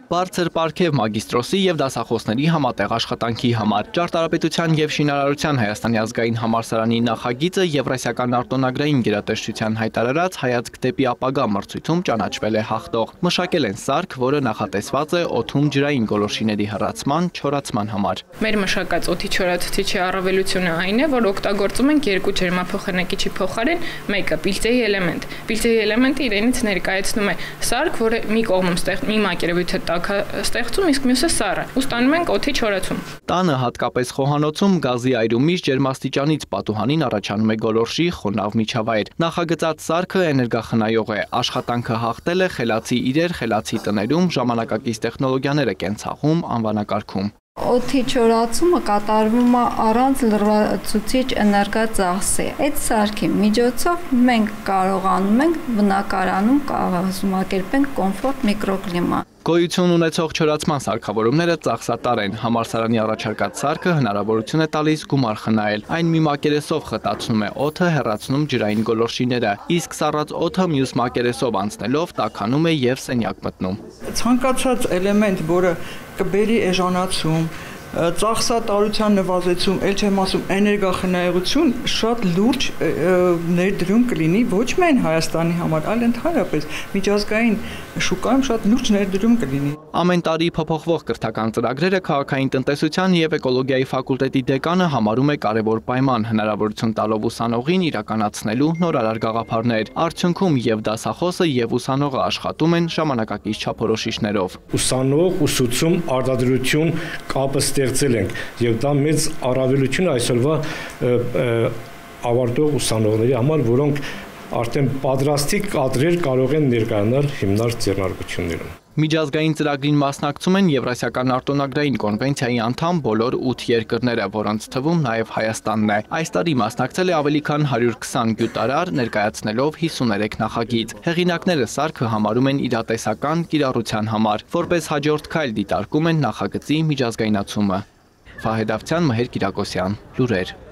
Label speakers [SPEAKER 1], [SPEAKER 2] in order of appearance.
[SPEAKER 1] Բարձր պարգև մագիստրոսի և դասախոսների համատեղ աշխատանքի համար Ճարտարապետության և շինարարության Հայաստանի ազգային համալսարանի նախագիծը Եվրասիական արտոնագրային գերատեսչության հայտարարած հայացք դեպի ապագա մրցույթում ճանաչվել է հաղթող։ Մշակել են սարք, որը նախատեսված է օդում ջրային գոլորշիների հեռացման, չորացման համար։
[SPEAKER 2] Մեր մշակած օդի չորացուցիչի առավելությունը այն է, որ օգտագործում ենք երկու ջերմափոխանակիչի փոխարեն մեկը պիլծեի էլեմենտ։ Պիլծեի էլեմենտը իրենից ներկայացնում է սարք, որը մի կողմում մի մակերևույթ է ստեղծում, իսկ մյուսը սառը, ու ստանում ենք օդի չորացում։
[SPEAKER 1] Տանը հատկապես խոհանոցում գազի այրումից ջերմաստիճանից պատուհանին առաջանում է գոլորշի խոնավ միջավայր։ Նախագծած սարքը էներգախնայող է, աշխատանքը հաղթել է խելացի իրեր, խելացի տներում, ժամանակակից տեխնոլոգիաներ է կենցաղում, անվանակարգում։
[SPEAKER 3] Օդի չորացումը կատարվում է առանց լրացուցիչ էներգածախսի։ Այդ սարքի միջոցով մենք կարողանում ենք բնակարանում կազմակերպենք կոմֆորտ միկրոկլիմա։
[SPEAKER 1] Գոյություն ունեցող չորացման սարքավորումները ծախսատար են։ Համալսարանի առաջարկած սարքը հնարավորություն է տալիս գումար խնայել։ Այն մի մակերեսով խտացնում է օդը, հեռացնում ջրային գոլորշիները, իսկ սառած օդը մյուս մակերեսով անցնելով տաքանում է և սենյակ մտնում։
[SPEAKER 4] Ցանկացած էլեմենտ, որը կբերի էժանացում, ծախսատարության նվազեցում, էլ չեմ ասում էներգախնայողություն, շատ լուրջ ներդրում կլինի ոչ միայն Հայաստանի համար, այլ ընդհանրապես միջազգային շուկայում շատ լուրջ ներդրում կլինի։
[SPEAKER 1] Ամեն տարի փոփոխվող կրթական ծրագրերը քաղաքային տնտեսության և էկոլոգիայի ֆակուլտետի դեկանը համարում է կարևոր պայման, հնարավորություն տալով ուսանողին իրականացնելու նորարար գաղափարներ։ Արդյունքում և դասախոսը և ուսանողը աշխատում են ժամանակակից չափորոշիչներով։
[SPEAKER 5] Ուսանող, ուսուցում, արտադրություն կապը ստեղծել ենք, և դա մեծ առավելություն այսօրվա ավարտող ուսանողների համար, որոնք արդեն պատրաստի կադրեր կարող են ներկայանալ հիմնարկ ձեռնարկություններում։
[SPEAKER 1] Միջազգային ծրագրին մասնակցում են Եվրասիական արտոնագրային կոնվենցիայի անդամ բոլոր 8 երկրները, որոնց թվում նաև Հայաստանն է։ Այս տարի մասնակցել է ավելի քան 120 գյուտարար, ներկայացնելով 53 նախագիծ։ Հեղինակները սարքը համարում են իրատեսական կիրառության համար, որպես հաջորդ քայլ դիտարկում են նախագծի միջազգայնացումը։ Վահե Դավթյան, Մհեր Կիրակոսյան, լուրեր։